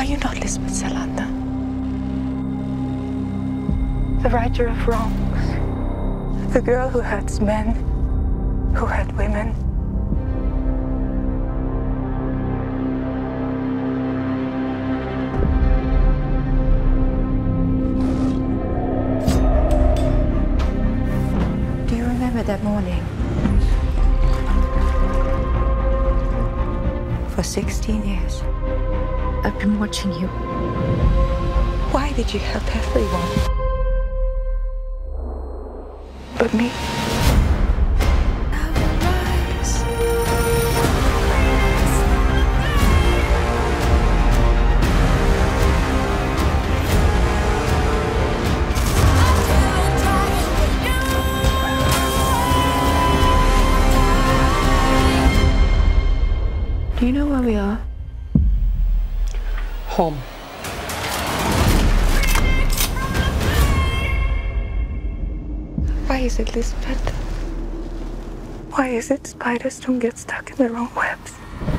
you not Lisbeth Salander? The righter of wrongs. The girl who hurts men, who hurt women. Do you remember that morning? For 16 years, I've been watching you. Why did you help everyone but me? Do you know where we are? Home. Why is it, Lisbeth? Why is it spiders don't get stuck in their own webs?